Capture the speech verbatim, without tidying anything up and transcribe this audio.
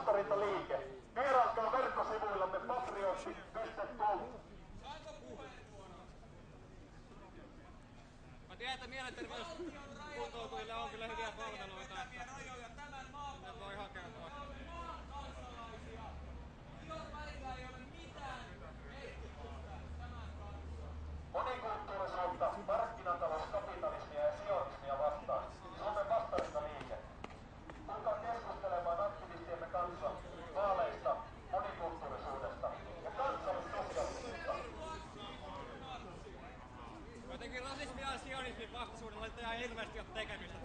vastarintaliike. Vierailkaa verkkosivuillamme patriotti piste com. Mä tiedän, että mielenterveyskuntoutujille on kyllä hyviä palveluita, että ne voi hakeutua. Monikulttuurisuutta, markkinatalouskapitalismia ja sionismia vastaan. Suomen vastarintaliike. Tulkaa keskustelemaan aktivistiemme kanssa vaaleista, monikulttuurisuudesta ja kansallissosialismista. Jotenkin rasismia ja sionismin vastaisuudella ei ihan hirveästi ole tekemistä.